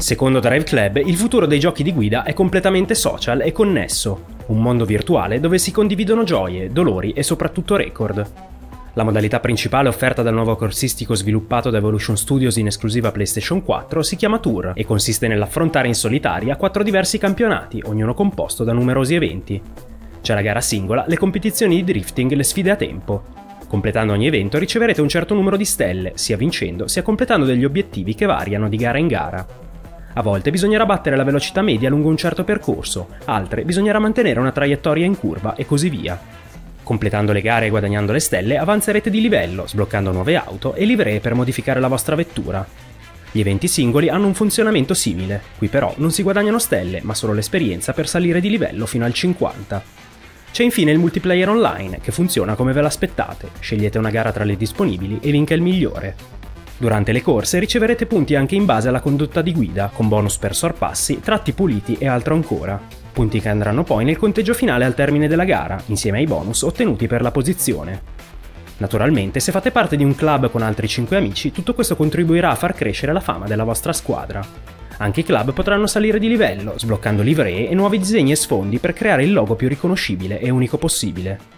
Secondo Drive Club, il futuro dei giochi di guida è completamente social e connesso, un mondo virtuale dove si condividono gioie, dolori e soprattutto record. La modalità principale offerta dal nuovo corsistico sviluppato da Evolution Studios in esclusiva PlayStation 4 si chiama Tour e consiste nell'affrontare in solitaria 4 diversi campionati, ognuno composto da numerosi eventi. C'è la gara singola, le competizioni di drifting e le sfide a tempo. Completando ogni evento riceverete un certo numero di stelle, sia vincendo sia completando degli obiettivi che variano di gara in gara. A volte bisognerà battere la velocità media lungo un certo percorso, altre bisognerà mantenere una traiettoria in curva e così via. Completando le gare e guadagnando le stelle avanzerete di livello, sbloccando nuove auto e livree per modificare la vostra vettura. Gli eventi singoli hanno un funzionamento simile, qui però non si guadagnano stelle ma solo l'esperienza per salire di livello fino al 50. C'è infine il multiplayer online, che funziona come ve l'aspettate, scegliete una gara tra le disponibili e vinca il migliore. Durante le corse riceverete punti anche in base alla condotta di guida, con bonus per sorpassi, tratti puliti e altro ancora. Punti che andranno poi nel conteggio finale al termine della gara, insieme ai bonus ottenuti per la posizione. Naturalmente, se fate parte di un club con altri 5 amici, tutto questo contribuirà a far crescere la fama della vostra squadra. Anche i club potranno salire di livello, sbloccando livree e nuovi disegni e sfondi per creare il logo più riconoscibile e unico possibile.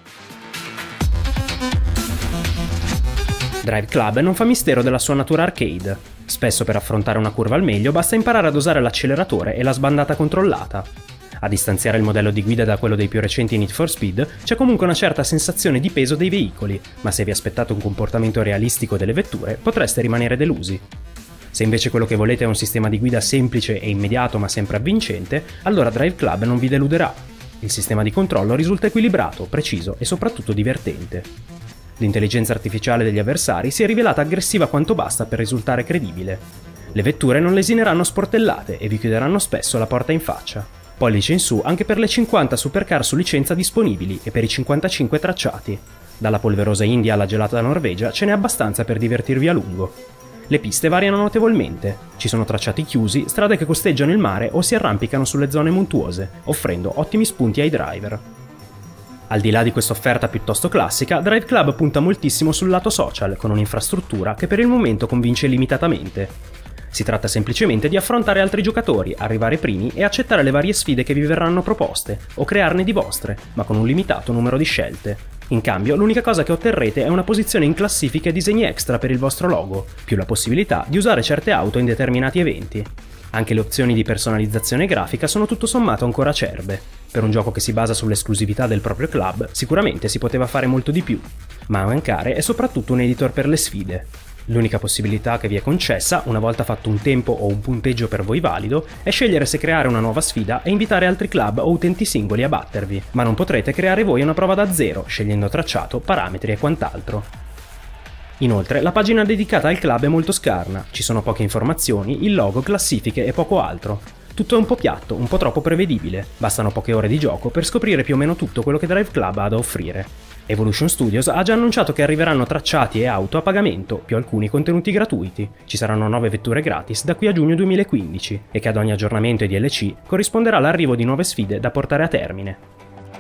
Drive Club non fa mistero della sua natura arcade. Spesso per affrontare una curva al meglio basta imparare a dosare l'acceleratore e la sbandata controllata. A distanziare il modello di guida da quello dei più recenti Need for Speed c'è comunque una certa sensazione di peso dei veicoli, ma se vi aspettate un comportamento realistico delle vetture potreste rimanere delusi. Se invece quello che volete è un sistema di guida semplice e immediato ma sempre avvincente, allora Drive Club non vi deluderà. Il sistema di controllo risulta equilibrato, preciso e soprattutto divertente. L'intelligenza artificiale degli avversari si è rivelata aggressiva quanto basta per risultare credibile. Le vetture non lesineranno sportellate e vi chiuderanno spesso la porta in faccia. Pollice in su anche per le 50 supercar su licenza disponibili e per i 55 tracciati. Dalla polverosa India alla gelata Norvegia ce n'è abbastanza per divertirvi a lungo. Le piste variano notevolmente, ci sono tracciati chiusi, strade che costeggiano il mare o si arrampicano sulle zone montuose, offrendo ottimi spunti ai driver. Al di là di questa offerta piuttosto classica, Drive Club punta moltissimo sul lato social, con un'infrastruttura che per il momento convince limitatamente. Si tratta semplicemente di affrontare altri giocatori, arrivare primi e accettare le varie sfide che vi verranno proposte, o crearne di vostre, ma con un limitato numero di scelte. In cambio, l'unica cosa che otterrete è una posizione in classifica e disegni extra per il vostro logo, più la possibilità di usare certe auto in determinati eventi. Anche le opzioni di personalizzazione grafica sono tutto sommato ancora acerbe. Per un gioco che si basa sull'esclusività del proprio club, sicuramente si poteva fare molto di più, ma a mancare è soprattutto un editor per le sfide. L'unica possibilità che vi è concessa, una volta fatto un tempo o un punteggio per voi valido, è scegliere se creare una nuova sfida e invitare altri club o utenti singoli a battervi, ma non potrete creare voi una prova da zero, scegliendo tracciato, parametri e quant'altro. Inoltre, la pagina dedicata al club è molto scarna, ci sono poche informazioni, il logo, classifiche e poco altro. Tutto è un po' piatto, un po' troppo prevedibile, bastano poche ore di gioco per scoprire più o meno tutto quello che Drive Club ha da offrire. Evolution Studios ha già annunciato che arriveranno tracciati e auto a pagamento, più alcuni contenuti gratuiti. Ci saranno 9 vetture gratis da qui a giugno 2015 e che ad ogni aggiornamento e DLC corrisponderà l'arrivo di nuove sfide da portare a termine.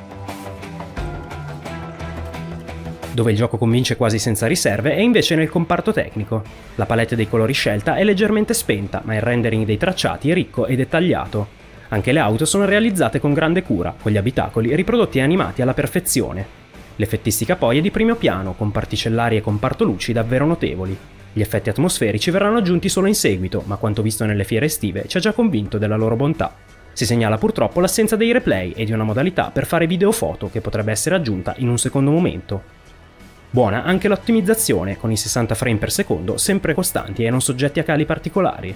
Dove il gioco convince quasi senza riserve è invece nel comparto tecnico. La palette dei colori scelta è leggermente spenta, ma il rendering dei tracciati è ricco e dettagliato. Anche le auto sono realizzate con grande cura, con gli abitacoli riprodotti e animati alla perfezione. L'effettistica poi è di primo piano, con particellari e comparto luci davvero notevoli. Gli effetti atmosferici verranno aggiunti solo in seguito, ma quanto visto nelle fiere estive ci ha già convinto della loro bontà. Si segnala purtroppo l'assenza dei replay e di una modalità per fare video-foto che potrebbe essere aggiunta in un secondo momento. Buona anche l'ottimizzazione, con i 60 frame per secondo sempre costanti e non soggetti a cali particolari.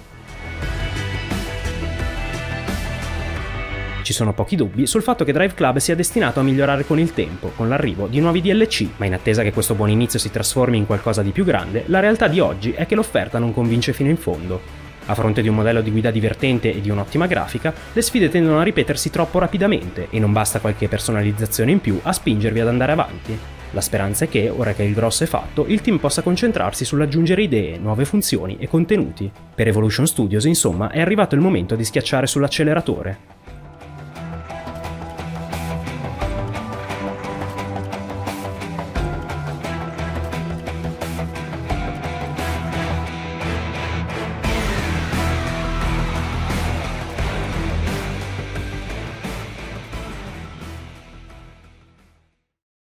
Ci sono pochi dubbi sul fatto che Drive Club sia destinato a migliorare con il tempo, con l'arrivo di nuovi DLC, ma in attesa che questo buon inizio si trasformi in qualcosa di più grande, la realtà di oggi è che l'offerta non convince fino in fondo. A fronte di un modello di guida divertente e di un'ottima grafica, le sfide tendono a ripetersi troppo rapidamente e non basta qualche personalizzazione in più a spingervi ad andare avanti. La speranza è che, ora che il grosso è fatto, il team possa concentrarsi sull'aggiungere idee, nuove funzioni e contenuti. Per Evolution Studios, insomma, è arrivato il momento di schiacciare sull'acceleratore.